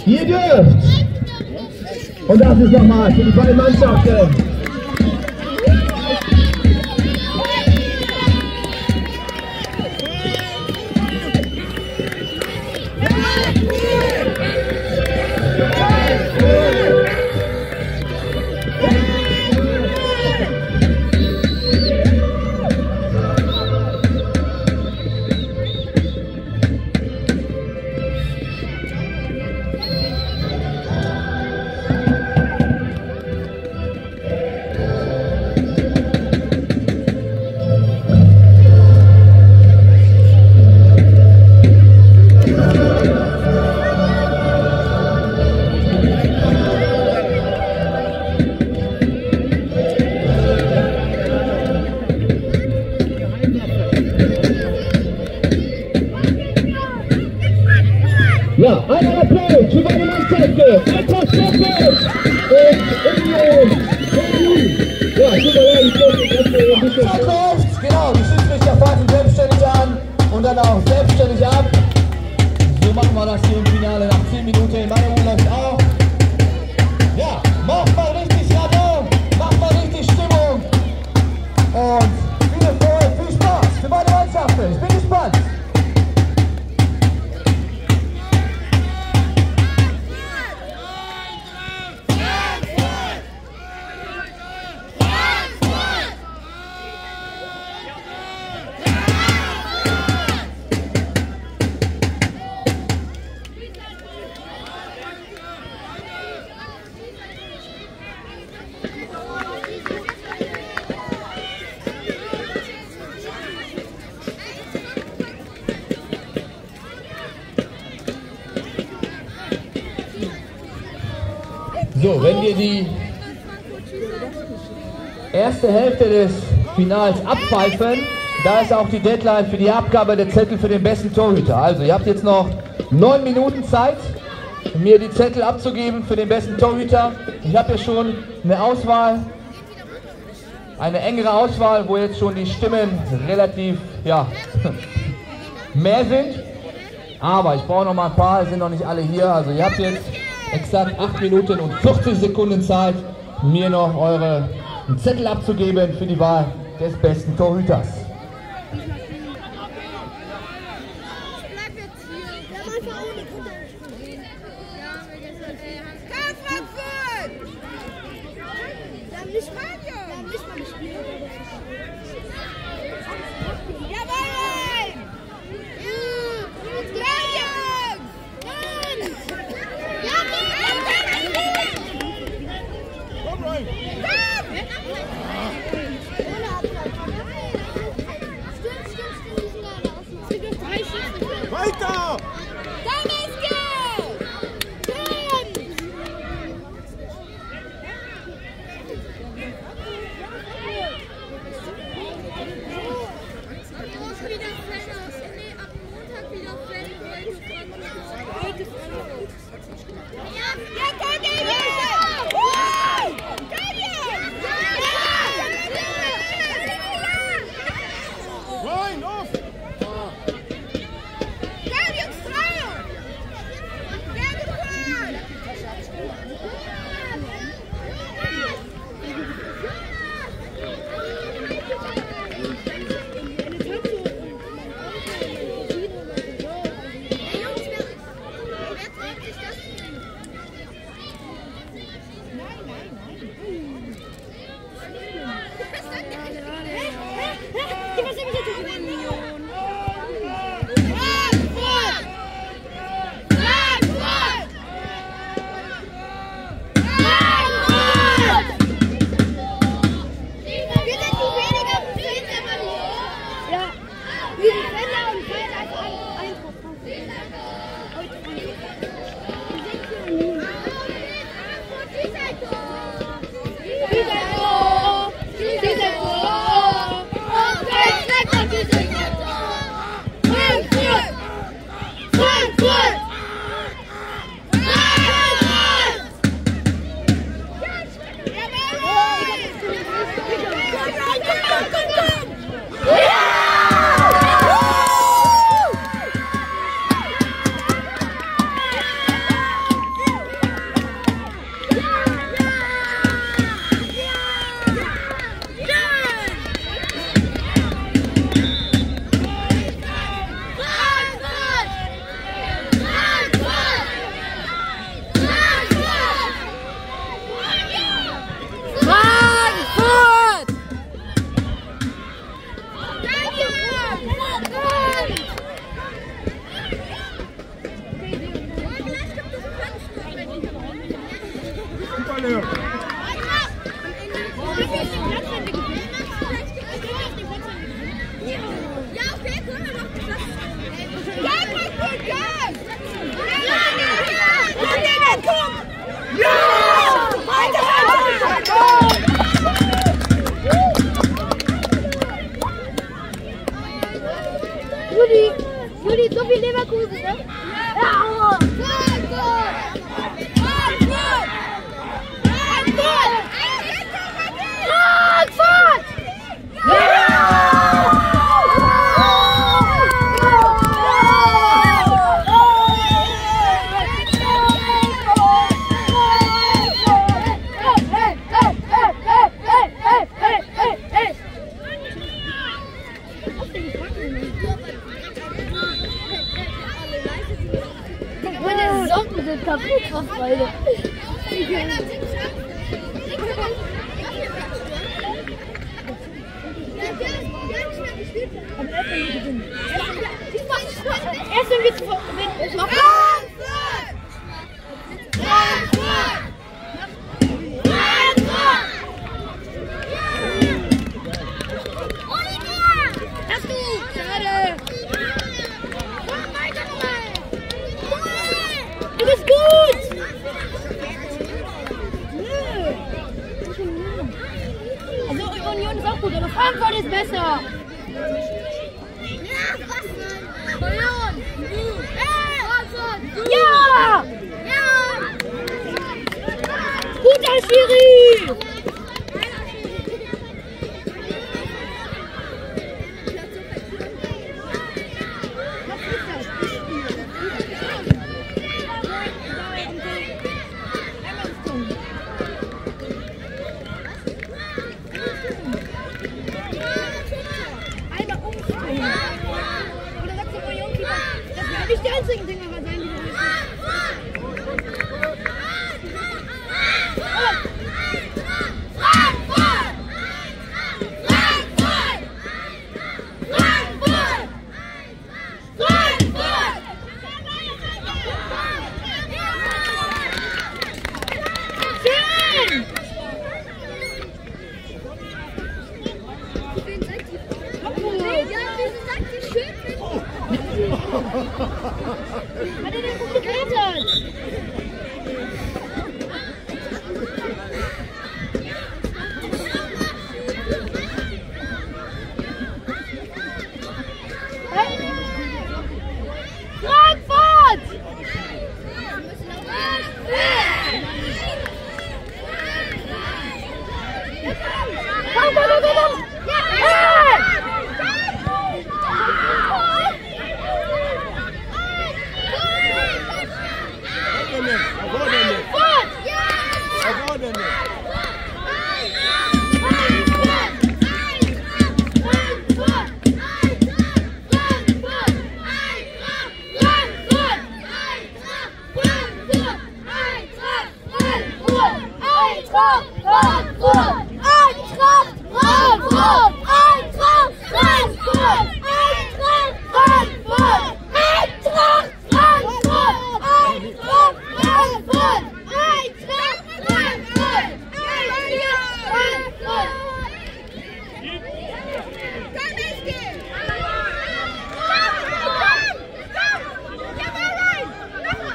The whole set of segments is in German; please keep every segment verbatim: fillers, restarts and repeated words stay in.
Ihr dürft. Und das ist nochmal für die beiden Mannschaften. Ja, einmal Applaus für meine Mannschaften, etwas Doppel und Union, ja, souverän, Verkauft, genau, die Schiedsrichter pfeifen selbstständig an und dann auch selbstständig ab. So machen wir das hier im Finale nach zehn Minuten. Meine Uhr läuft auch. Ja, macht mal richtig Radon, macht mal richtig Stimmung und viel Erfolg, viel Spaß für beide Mannschaften. Ich bin gespannt. So, wenn wir die erste Hälfte des Finals abpfeifen, da ist auch die Deadline für die Abgabe der Zettel für den besten Torhüter. Also ihr habt jetzt noch neun Minuten Zeit, mir die Zettel abzugeben für den besten Torhüter. Ich habe ja schon eine Auswahl, eine engere Auswahl, wo jetzt schon die Stimmen relativ, ja, mehr sind. Aber ich brauche noch mal ein paar, sind noch nicht alle hier. Also ihr habt jetzt exakt acht Minuten und vierzig Sekunden Zeit, mir noch eure Zettel abzugeben für die Wahl des besten Torhüters. Weiter! Rein, auf! Dieser Tor! Dieser Tor! Juli, Juli, so viel Leverkusen, ne? Ja! Frankfurt! Meine Socken sind kaputt, was beide. Erst wenn wir zu Du bist gut! Also Union ist auch gut, aber Frankfurt ist besser! Ja! Ja! Guter Schiri! Nicht die einzigen Dinger aber sein, die wir Hat er denn gut geklettert? Frankfurt! Komm, komm, komm, komm!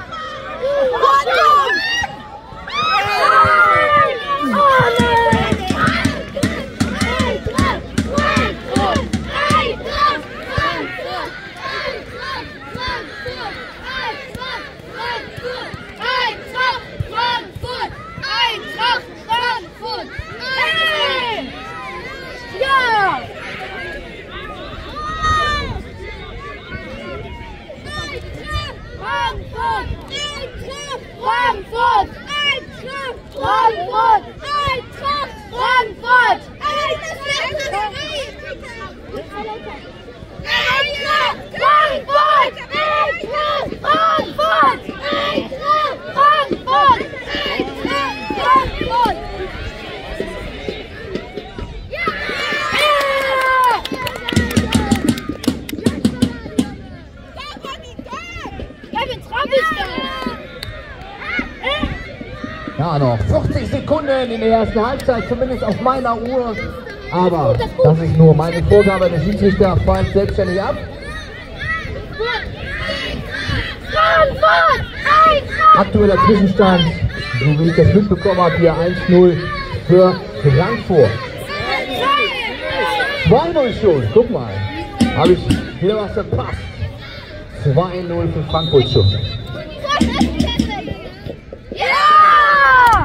Oh, Ja, noch vierzig Sekunden in der ersten Halbzeit, zumindest auf meiner Uhr. Aber das ist nur meine Vorgabe, der Schiedsrichter pfeift selbstständig ab. Aktueller Zwischenstand, so wie ich das mitbekommen habe, hier eins null für Frankfurt. zwei null schon, guck mal, habe ich wieder was verpasst. zwei null für Frankfurt schon. Ja!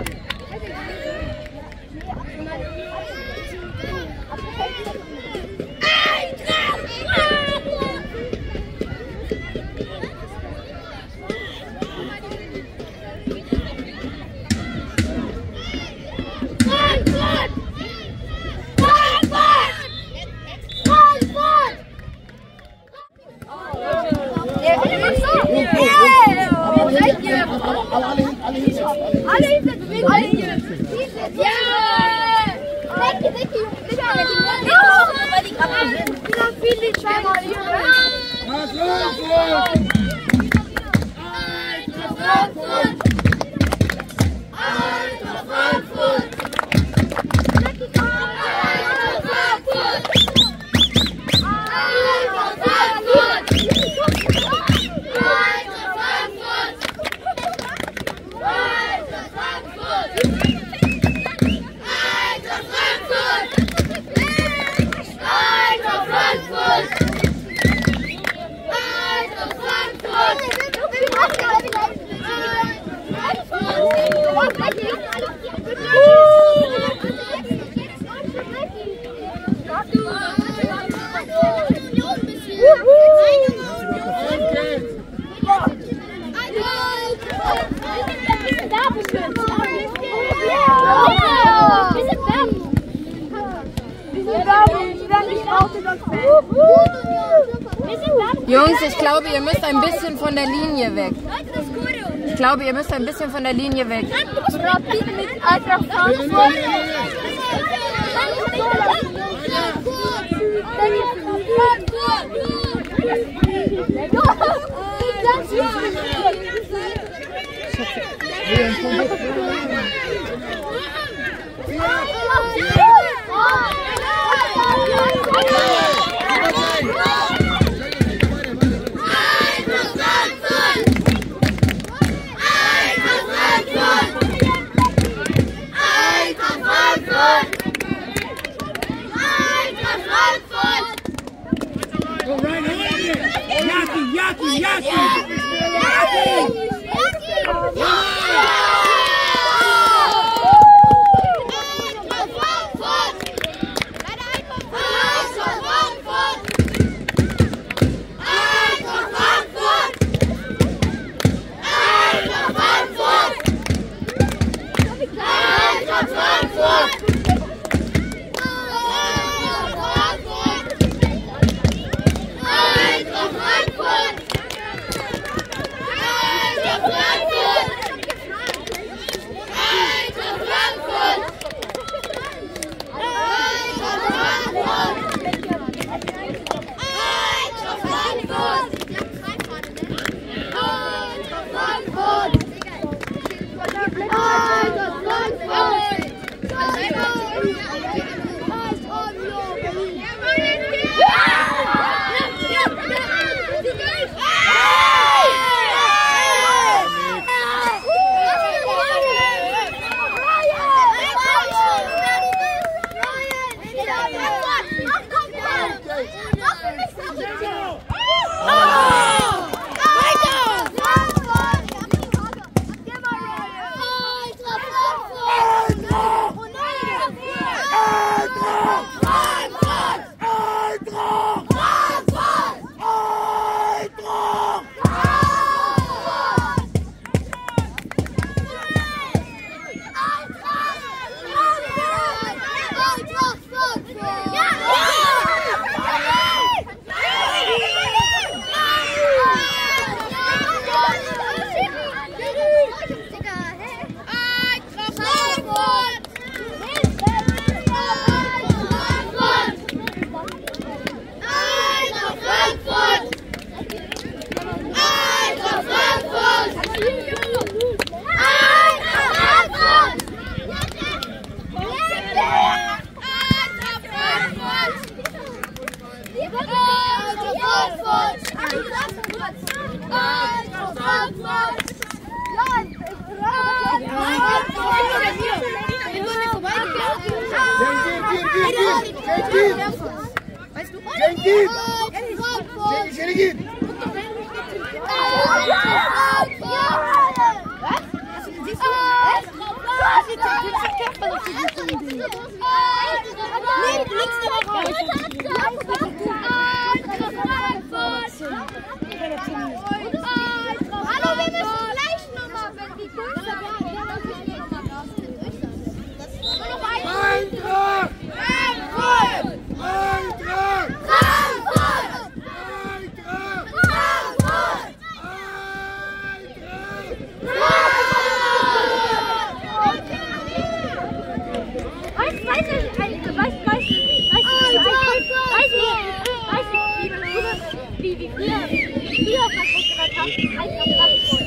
Jungs, ich glaube, ihr müsst ein bisschen von der Linie weg. Ich glaube, ihr müsst ein bisschen von der Linie weg. Jaki, Jaki! Jaki! git! Şöyle git! Hallo, wir müssen gleich nochmal, wenn die größer werden. Eintracht! Frankfurt! Eintracht! Frankfurt! Eintracht! Frankfurt! Weißt du, weißt du, weißt du, weißt du, weißt du, weißt du, wie, wie früher, wie früher Frankfurt gehört hat, Eintracht Frankfurt.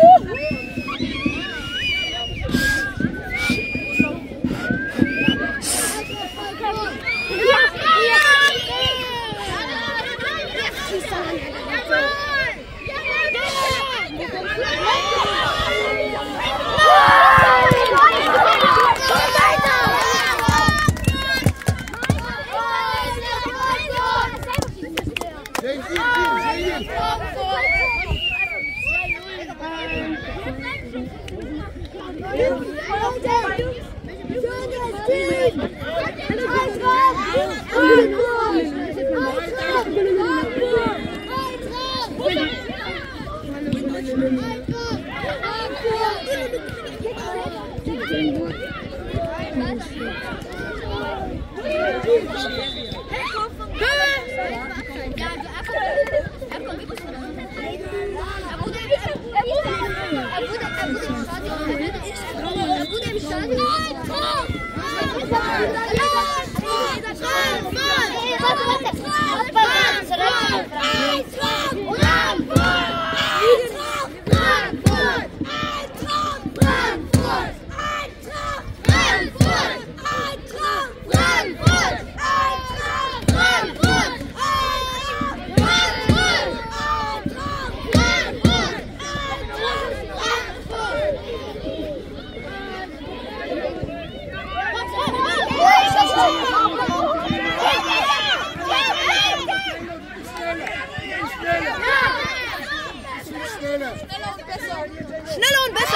Schneller und besser!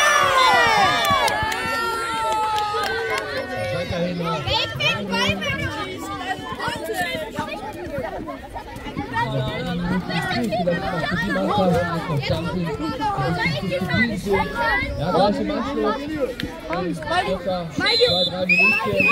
Ja, gleich im Anschluss. In circa zwei, drei Minuten.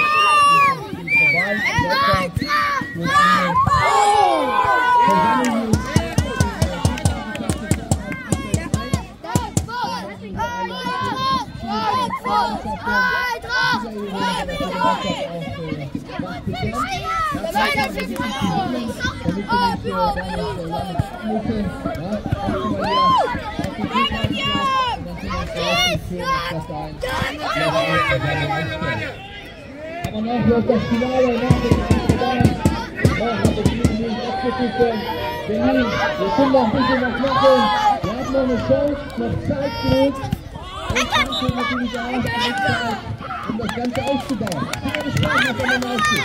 Aber noch läuft das Finale, noch ist das Finale. Noch hat das Spiel nicht abgepfiffen. Berlin, wir können noch ein bisschen was machen. Wir haben noch eine Chance, noch Zeit genug. Und dann können natürlich auch Zeit, um das Ganze aufzubauen. Ich bin gespannt, was da noch aussieht.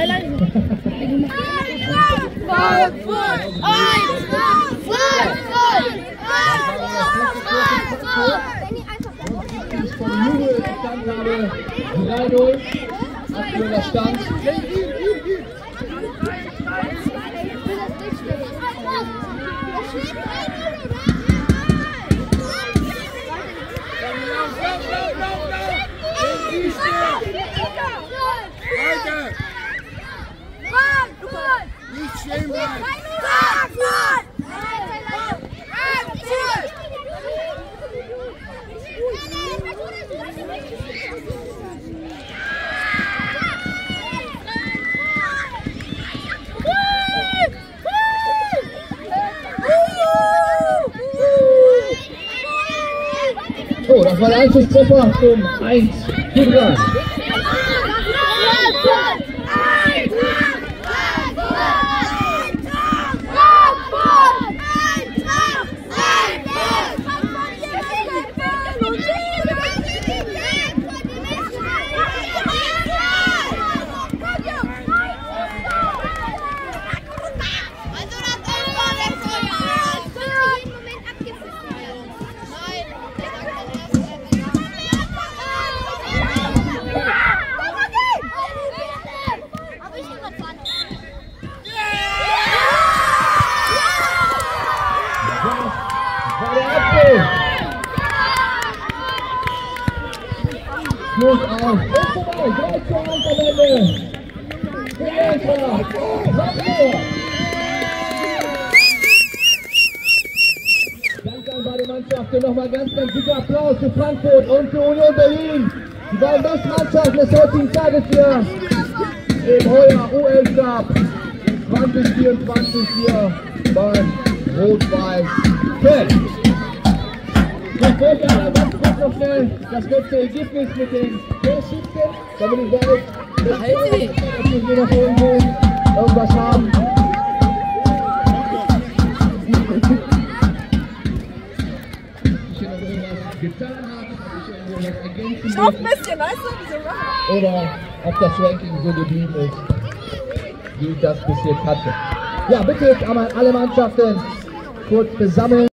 drei null, aktueller Stand. Nicht stehen bleiben! Oh, das war der Einschusstreffer zum eins zu drei. Schluss aus. Ist vorbei. drei zu eins am Ende. Danke an beide Mannschaften. Nochmal ganz, ganz dicker Applaus für Frankfurt und für Union Berlin. Die beiden besten Mannschaften des heutigen Tages hier im Heuer U L Cup zwanzig vierundzwanzig hier beim Rot-Weiß-Fest. Ich wollte aber ganz kurz noch schnell das letzte Ergebnis mit den Torschützen, damit ich weiß, dass wir noch irgendwo irgendwas haben. Ob ich hier noch irgendwas getan habe, ob ich irgendwas ergänzen Schau ein bisschen, weißt du? oder ob das Ranking so geblieben ist, wie ich das bis jetzt hatte. Ja, bitte jetzt einmal alle Mannschaften kurz besammeln.